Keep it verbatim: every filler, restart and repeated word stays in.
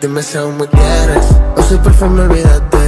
Dime si aún me quieres o si por fin me olvidaste.